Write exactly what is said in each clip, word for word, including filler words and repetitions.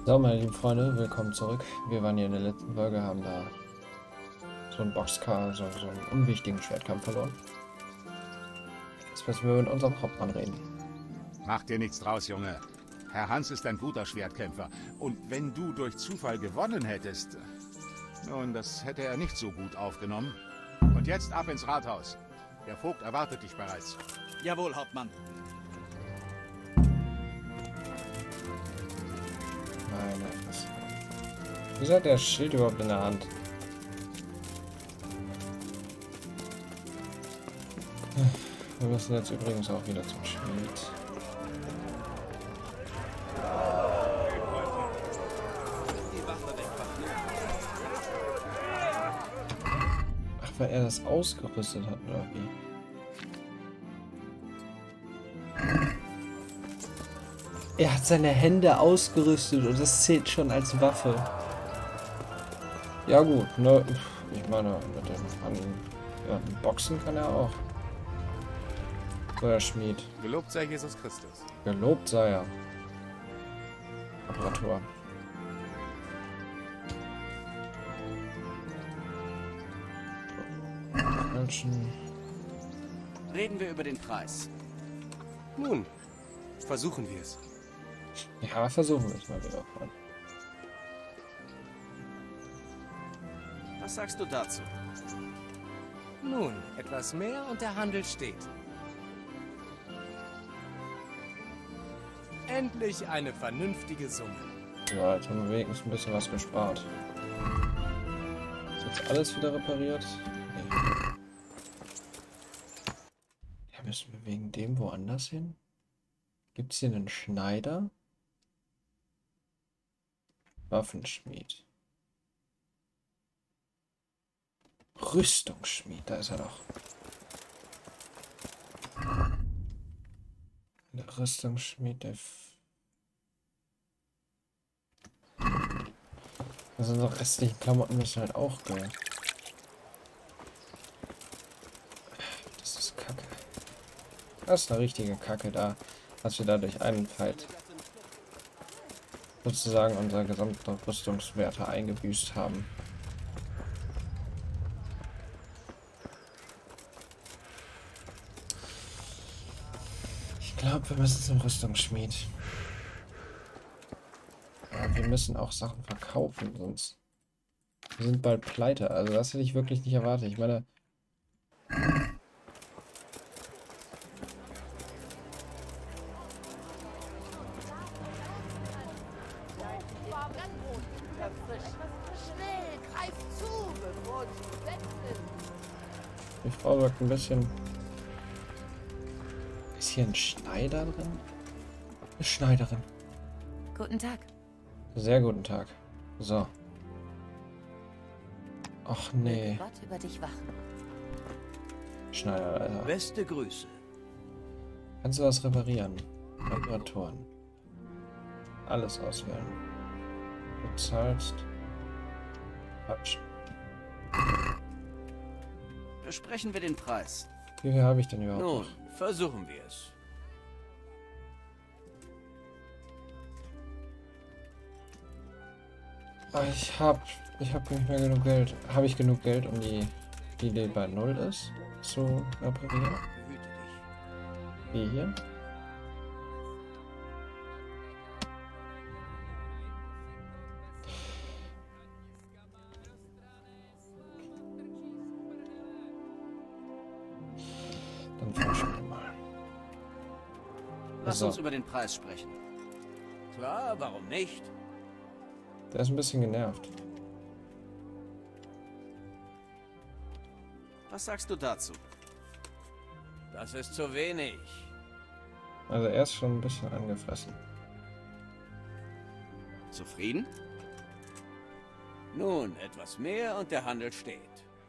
So, meine lieben Freunde, willkommen zurück. Wir waren hier in der letzten Folge, haben da so einen Boxcar, so, so einen unwichtigen Schwertkampf verloren. Jetzt müssen wir mit unserem Hauptmann reden. Mach dir nichts draus, Junge. Herr Hans ist ein guter Schwertkämpfer. Und wenn du durch Zufall gewonnen hättest... Nun, das hätte er nicht so gut aufgenommen. Und jetzt ab ins Rathaus. Der Vogt erwartet dich bereits. Jawohl, Hauptmann. Meine Fresse. Wieso hat der Schild überhaupt in der Hand? Wir müssen jetzt übrigens auch wieder zum Schmied. Ach, weil er das ausgerüstet hat, oder wie? Er hat seine Hände ausgerüstet und das zählt schon als Waffe. Ja gut, ne? Ich meine, mit dem an, ja, Boxen kann er auch. So, der Schmied. Gelobt sei Jesus Christus. Gelobt sei er. Apparatur. Falschen. Reden wir über den Preis. Nun, versuchen wir es. Ja, versuchen wir es mal wieder, Freunde. Was sagst du dazu? Nun, etwas mehr und der Handel steht. Endlich eine vernünftige Summe. Ja, jetzt haben wir wenigstens ein bisschen was gespart. Ist jetzt alles wieder repariert? Nee. Ja, müssen wir wegen dem woanders hin? Gibt es hier einen Schneider? Waffenschmied. Rüstungsschmied, da ist er doch. Der Rüstungsschmied, der... Also die restlichen Klamotten müssen halt auch gehen. Das ist Kacke. Das ist eine richtige Kacke da, dass wir dadurch einen Fight sozusagen unsere gesamten Rüstungswerte eingebüßt haben. Ich glaube, wir müssen zum Rüstungsschmied. Aber wir müssen auch Sachen verkaufen, sonst wir sind bald pleite. Also das hätte ich wirklich nicht erwartet. Ich meine, die Frau sagt ein bisschen... Ist hier ein Schneider drin? Eine Schneiderin. Guten Tag. Sehr guten Tag. So. Ach nee. Möge Gott über dich wachen. Schneider, Alter. Beste Grüße. Kannst du was reparieren? Reparaturen. Alles auswählen. Du zahlst. Quatsch. Besprechen wir den Preis. Wie viel habe ich denn überhaupt Nun, noch? versuchen wir es. Ah, Ich habe ich hab nicht mehr genug Geld. Habe ich genug Geld, um die, die, die bei Null ist, zu reparieren? Behüte dich. Wie hier? Dann forschen wir mal. Lass So. uns über den Preis sprechen. Klar, warum nicht? Der ist ein bisschen genervt. Was sagst du dazu? Das ist zu wenig. Also er ist schon ein bisschen angefressen. Zufrieden? Nun, etwas mehr und der Handel steht.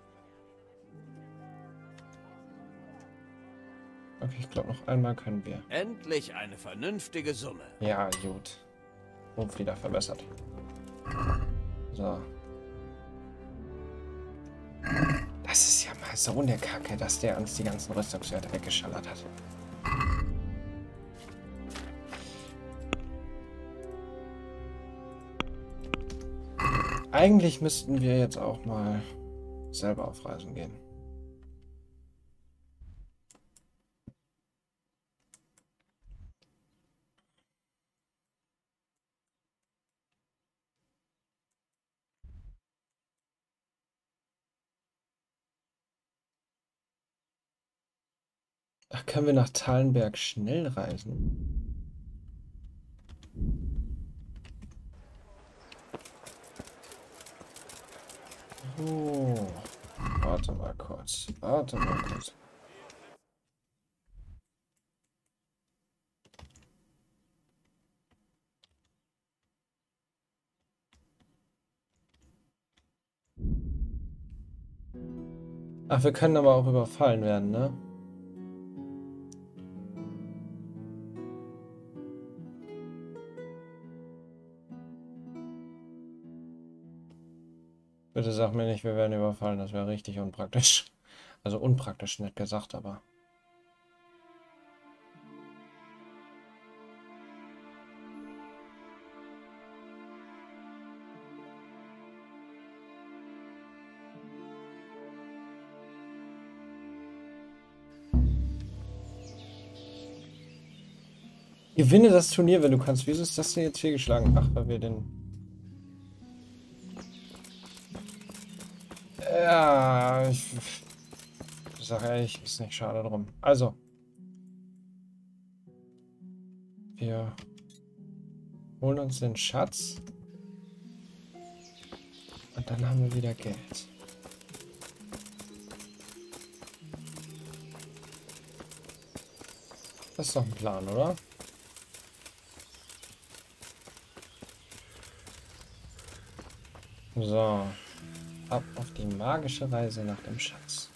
Okay, ich glaube noch einmal können wir. Endlich eine vernünftige Summe. Ja, gut. Rumpf wieder verbessert. So. Das ist ja mal so eine Kacke, dass der uns die ganzen Rüstungswerte weggeschallert hat. Eigentlich müssten wir jetzt auch mal selber auf Reisen gehen. Ach, können wir nach Thalenberg schnell reisen? Oh, warte mal kurz. Warte mal kurz. Ach, wir können aber auch überfallen werden, ne? Bitte sag mir nicht, wir werden überfallen. Das wäre richtig unpraktisch. Also unpraktisch, nett gesagt, aber... Gewinne das Turnier, wenn du kannst. Wieso ist das denn jetzt hier geschlagen? Ach, weil wir den... Ja, ich... ich sag ehrlich, ist nicht schade drum. Also. Wir holen uns den Schatz. Und dann haben wir wieder Geld. Das ist doch ein Plan, oder? So, ab auf die magische Reise nach dem Schatz.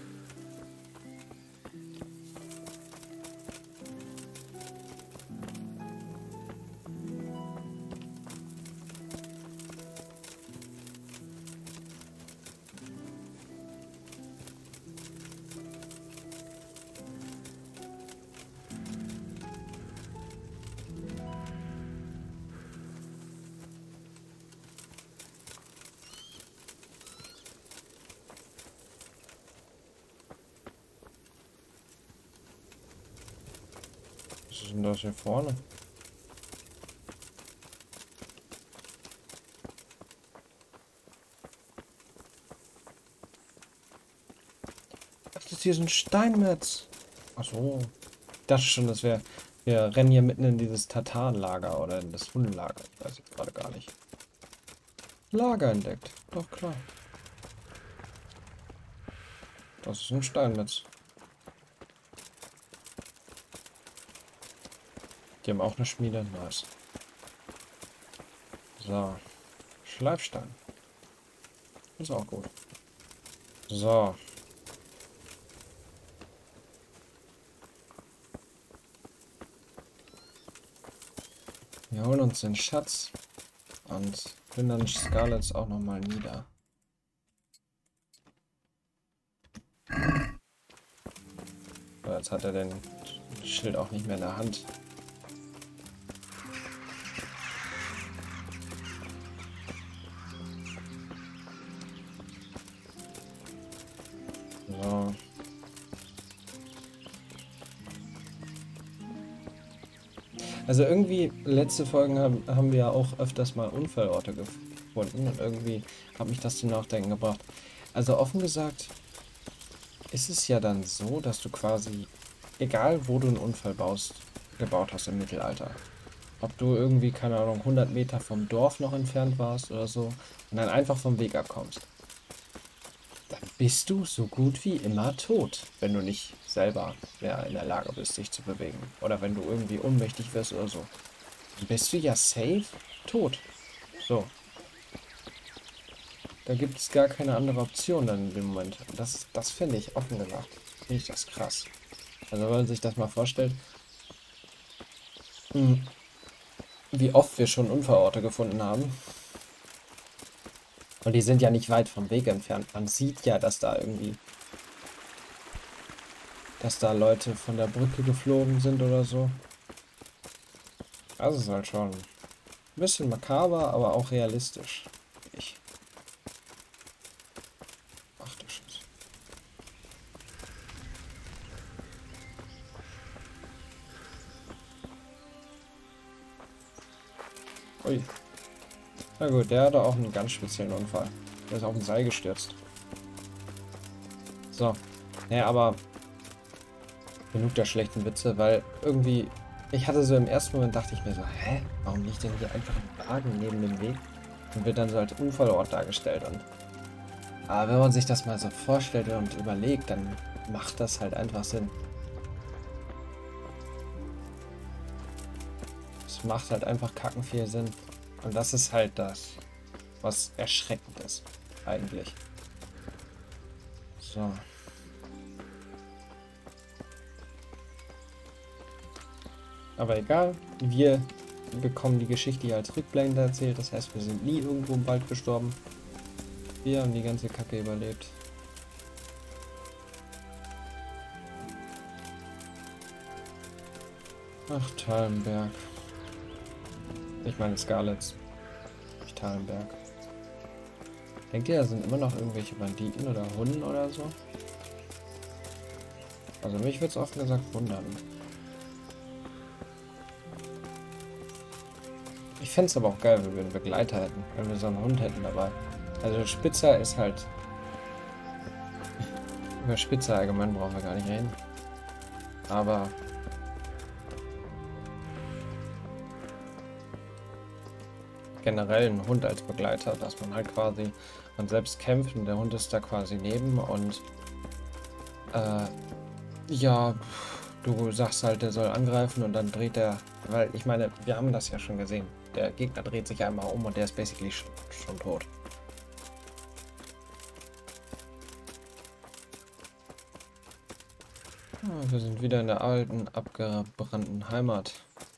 Was ist denn das hier vorne? Ach, das ist hier so ein Steinmetz. Ach so. Ich dachte schon, dass wir, wir rennen hier mitten in dieses Tartanlager oder in das Hundelager. Ich weiß jetzt gerade gar nicht. Lager entdeckt. Doch, klar. Das ist ein Steinmetz. Die haben auch eine Schmiede. Nice. So. Schleifstein. Ist auch gut. So. Wir holen uns den Schatz und plündern Scarlets auch nochmal nieder. So, jetzt hat er den Schild auch nicht mehr in der Hand. So. Also irgendwie, letzte Folgen haben, haben wir ja auch öfters mal Unfallorte gefunden und irgendwie hat mich das zum Nachdenken gebracht. Also offen gesagt, ist es ja dann so, dass du quasi, egal wo du einen Unfall baust, gebaut hast im Mittelalter, ob du irgendwie, keine Ahnung, hundert Meter vom Dorf noch entfernt warst oder so und dann einfach vom Weg abkommst, dann bist du so gut wie immer tot, wenn du nicht selber mehr in der Lage bist, dich zu bewegen. Oder wenn du irgendwie ohnmächtig wirst oder so. Dann bist du ja safe tot. So. Da gibt es gar keine andere Option dann in dem Moment. Und das, das finde ich, offen gesagt, finde ich das krass. Also wenn man sich das mal vorstellt, wie oft wir schon Unfallorte gefunden haben. Und die sind ja nicht weit vom Weg entfernt. Man sieht ja, dass da irgendwie, dass da Leute von der Brücke geflogen sind oder so. Also ist halt schon ein bisschen makaber, aber auch realistisch. Ich. Ui. Na gut, der hatte auch einen ganz speziellen Unfall. Der ist auf ein Seil gestürzt. So. Naja, aber genug der schlechten Witze, weil irgendwie, ich hatte so im ersten Moment, dachte ich mir so, hä, warum liegt denn hier einfach ein Wagen neben dem Weg und wird dann so als Unfallort dargestellt? Und aber wenn man sich das mal so vorstellt und überlegt, dann macht das halt einfach Sinn. Es macht halt einfach kacken viel Sinn. Und das ist halt das, was erschreckend ist, eigentlich. So. Aber egal, wir bekommen die Geschichte hier als Rückblende erzählt. Das heißt, wir sind nie irgendwo im Wald gestorben. Wir haben die ganze Kacke überlebt. Ach, Talenberg. Ich meine Scarlets. Nicht Talenberg. Denkt ihr, da sind immer noch irgendwelche Banditen oder Hunden oder so? Also mich würde es offen gesagt wundern. Ich fände es aber auch geil, wenn wir einen Begleiter hätten, wenn wir so einen Hund hätten dabei. Also Spitzer ist halt... Über Spitzer allgemein brauchen wir gar nicht reden. Aber... generell ein Hund als Begleiter, dass man halt quasi... Man selbst kämpft und der Hund ist da quasi neben und... Äh... Ja... Du sagst halt, der soll angreifen und dann dreht er... Weil ich meine, wir haben das ja schon gesehen. Der Gegner dreht sich einmal um und der ist basically schon, schon tot. Ja, wir sind wieder in der alten, abgebrannten Heimat.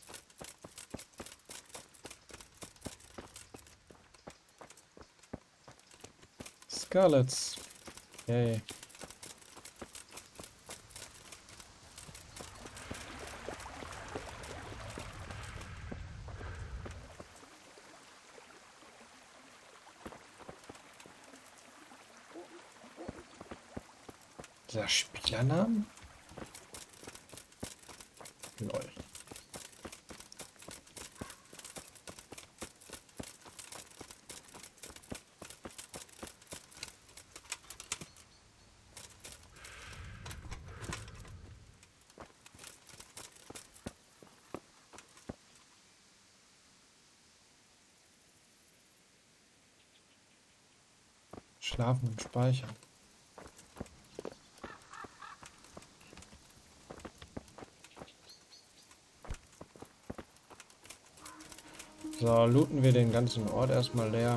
Scarlets. Yay. Dieser Spielernamen? Lol. Schlafen und speichern. So, looten wir den ganzen Ort erstmal leer.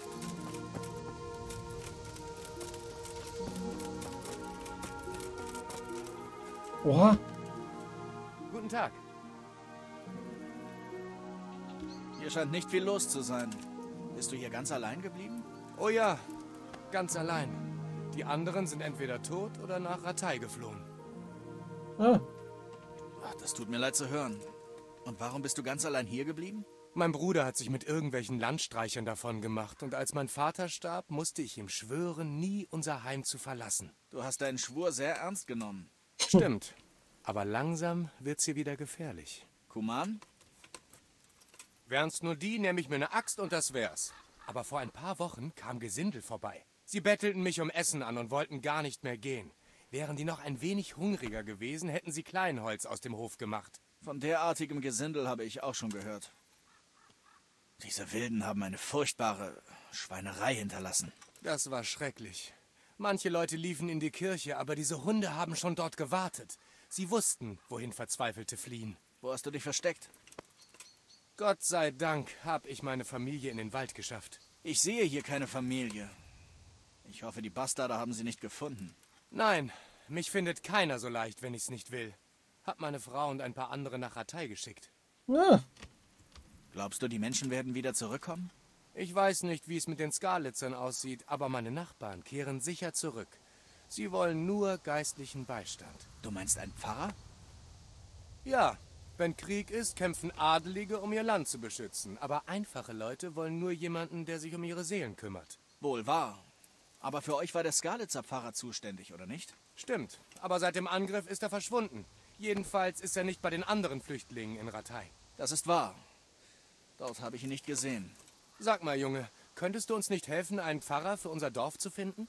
Oha! Guten Tag. Hier scheint nicht viel los zu sein. Bist du hier ganz allein geblieben? Oh ja, ganz allein. Die anderen sind entweder tot oder nach Ratay geflohen. Ah, Ach, das tut mir leid zu hören. Und warum bist du ganz allein hier geblieben? Mein Bruder hat sich mit irgendwelchen Landstreichern davon gemacht und als mein Vater starb, musste ich ihm schwören, nie unser Heim zu verlassen. Du hast deinen Schwur sehr ernst genommen. Stimmt, aber langsam wird's hier wieder gefährlich. Kuman? Wären's nur die, nehme ich mir eine Axt und das wär's. Aber vor ein paar Wochen kam Gesindel vorbei. Sie bettelten mich um Essen an und wollten gar nicht mehr gehen. Wären die noch ein wenig hungriger gewesen, hätten sie Kleinholz aus dem Hof gemacht. Von derartigem Gesindel habe ich auch schon gehört. Diese Wilden haben eine furchtbare Schweinerei hinterlassen. Das war schrecklich. Manche Leute liefen in die Kirche, aber diese Hunde haben schon dort gewartet. Sie wussten, wohin Verzweifelte fliehen. Wo hast du dich versteckt? Gott sei Dank habe ich meine Familie in den Wald geschafft. Ich sehe hier keine Familie. Ich hoffe, die Bastarde haben sie nicht gefunden. Nein, mich findet keiner so leicht, wenn ich's nicht will. Hab meine Frau und ein paar andere nach Ratay geschickt. ja. Glaubst du, die Menschen werden wieder zurückkommen? Ich weiß nicht, wie es mit den Skarlitzern aussieht, aber meine Nachbarn kehren sicher zurück. Sie wollen nur geistlichen Beistand. Du meinst ein Pfarrer? Ja, wenn Krieg ist, kämpfen Adelige, um ihr Land zu beschützen. Aber einfache Leute wollen nur jemanden, der sich um ihre Seelen kümmert. Wohl wahr. Aber für euch war der Skalitzer Pfarrer zuständig, oder nicht? Stimmt, aber seit dem Angriff ist er verschwunden. Jedenfalls ist er nicht bei den anderen Flüchtlingen in Ratay. Das ist wahr. Dort habe ich ihn nicht gesehen. Sag mal, Junge, könntest du uns nicht helfen, einen Pfarrer für unser Dorf zu finden?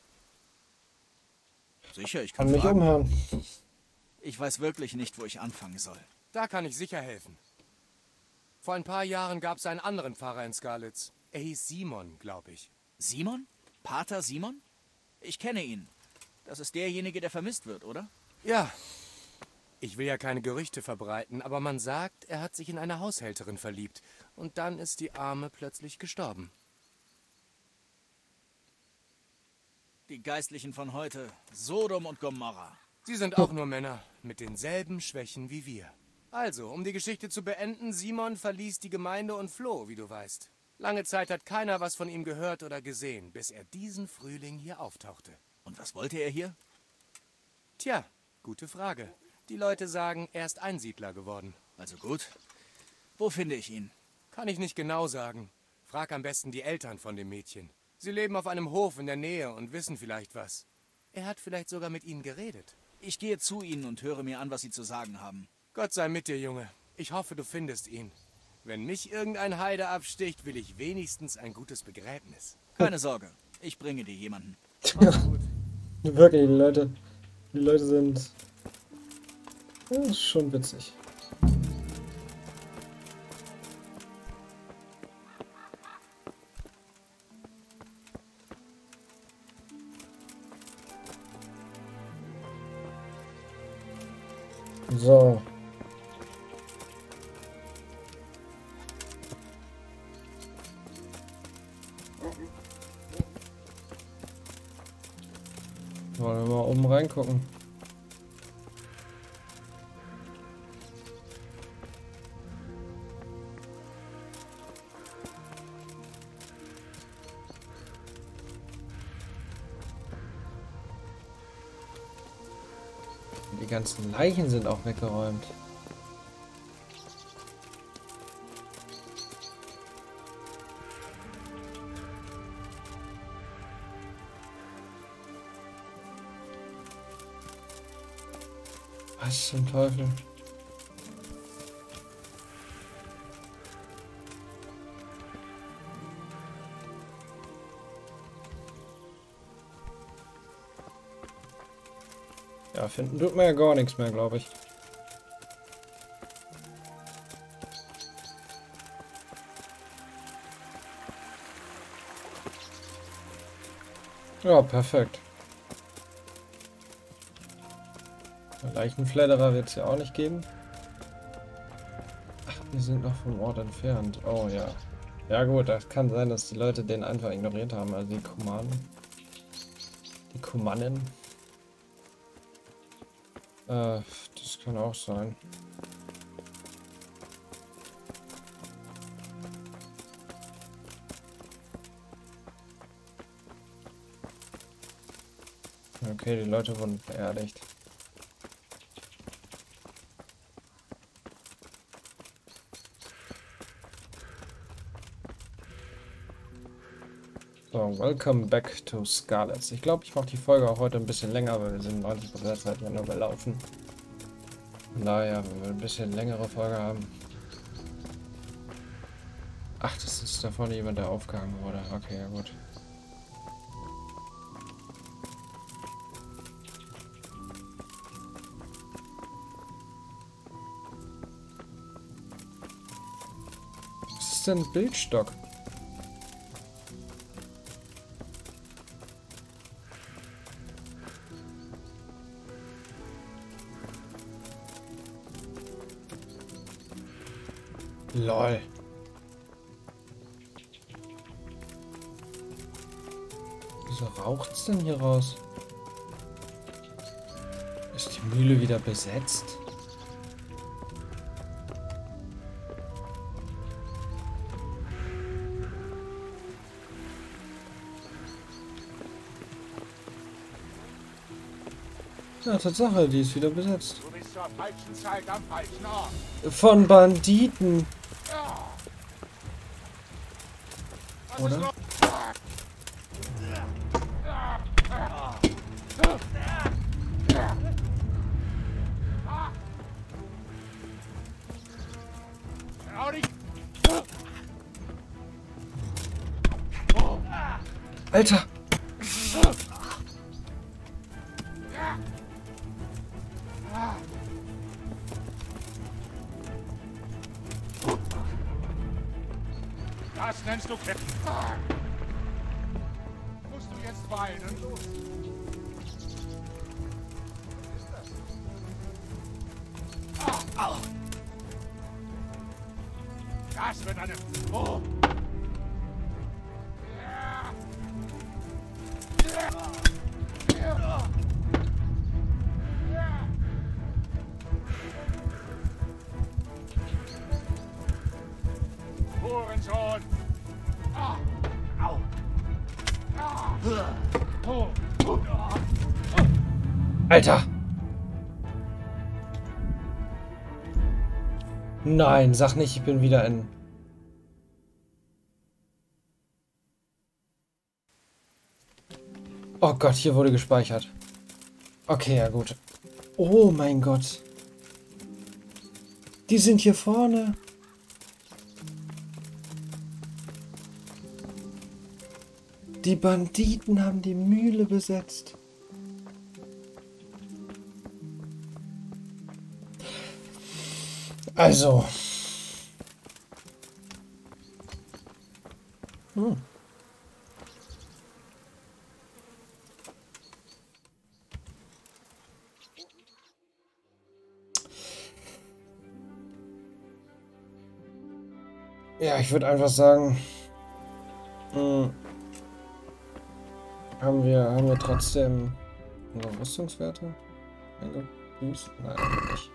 Sicher, ich Kann kann mich fragen. umhören. Ich weiß wirklich nicht, wo ich anfangen soll. Da kann ich sicher helfen. Vor ein paar Jahren gab es einen anderen Pfarrer in Skalitz. Er hieß Simon, glaube ich. Simon? Pater Simon? Ich kenne ihn. Das ist derjenige, der vermisst wird, oder? Ja. Ich will ja keine Gerüchte verbreiten, aber man sagt, er hat sich in eine Haushälterin verliebt. Und dann ist die Arme plötzlich gestorben. Die Geistlichen von heute. Sodom und Gomorra. Sie sind auch nur Männer mit denselben Schwächen wie wir. Also, um die Geschichte zu beenden, Simon verließ die Gemeinde und floh, wie du weißt. Lange Zeit hat keiner was von ihm gehört oder gesehen, bis er diesen Frühling hier auftauchte. Und was wollte er hier? Tja, gute Frage. Die Leute sagen, er ist Einsiedler geworden. Also gut. Wo finde ich ihn? Kann ich nicht genau sagen. Frag am besten die Eltern von dem Mädchen. Sie leben auf einem Hof in der Nähe und wissen vielleicht was. Er hat vielleicht sogar mit ihnen geredet. Ich gehe zu ihnen und höre mir an, was sie zu sagen haben. Gott sei mit dir, Junge. Ich hoffe, du findest ihn. Wenn mich irgendein Heide absticht, will ich wenigstens ein gutes Begräbnis. Keine Sorge, ich bringe dir jemanden. Mach's gut. Wirklich, die Leute, die Leute sind ja, ist schon witzig. So. Wollen wir mal oben reingucken. Die ganzen Leichen sind auch weggeräumt. Was zum Teufel? Ja, finden tut man ja gar nichts mehr, glaube ich. Ja, perfekt. Leichenfledderer wird es ja auch nicht geben. Ach, wir sind noch vom Ort entfernt. Oh ja. Ja gut, das kann sein, dass die Leute den einfach ignoriert haben. Also die Kumanen. Die Kumanen. Äh, das kann auch sein. Okay, die Leute wurden beerdigt. So, welcome back to Skalitz. Ich glaube, ich mache die Folge auch heute ein bisschen länger, weil wir sind neunzig Prozent der Zeit ja nur gelaufen. Von daher, wenn wir ein bisschen längere Folge haben. Ach, das ist da vorne jemand, der aufgehangen wurde. Okay, ja gut. Was ist denn ein Bildstock? Lol. Wieso raucht's denn hier raus? Ist die Mühle wieder besetzt? Ja, Tatsache, die ist wieder besetzt. Du bist zur falschen Zeit am falschen Ort. Von Banditen. Was Oder? ist los? Hau dich! Alter! Das nennst du Kippen. Musst du jetzt weinen? Los. Was ist das? Ah. Au. Das wird eine... Oh. Hurensohn! Ah. Au! Ah. Oh. Alter! Nein, sag nicht, ich bin wieder in... Oh Gott, hier wurde gespeichert. Okay, ja gut. Oh mein Gott. Die sind hier vorne. Die Banditen haben die Mühle besetzt. Also. Hm. Ja, ich würde einfach sagen, mh, haben wir haben wir trotzdem unsere Rüstungswerte eingebüßt? Nein, nicht.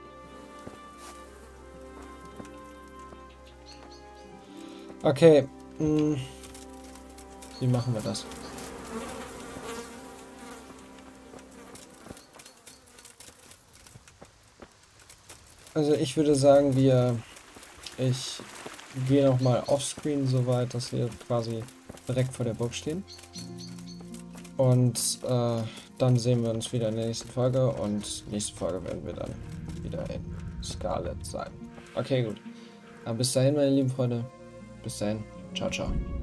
Okay, mh, wie machen wir das? Also ich würde sagen, wir ich gehe noch mal offscreen so weit, dass wir quasi direkt vor der Burg stehen. Und äh, dann sehen wir uns wieder in der nächsten Folge und nächste Folge werden wir dann wieder in Scarlet sein. Okay, gut. Aber bis dahin, meine lieben Freunde. Bis dahin. Ciao, ciao.